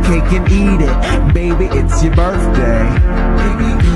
cake and eat it. Baby, it's your birthday. Baby,